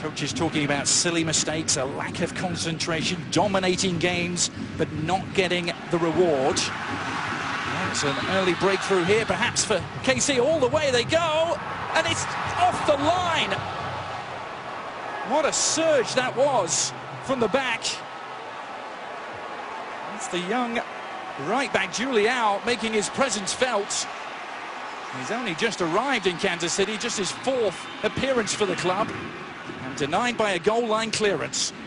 Coach is talking about silly mistakes, a lack of concentration, dominating games, but not getting the reward. It's an early breakthrough here, perhaps for KC. All the way they go, and it's off the line. What a surge that was from the back. It's the young right back, Juliao, making his presence felt. He's only just arrived in Kansas City, just his 4th appearance for the club, and denied by a goal line clearance.